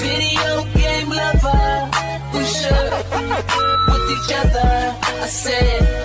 video game lover. We should with each other. I said.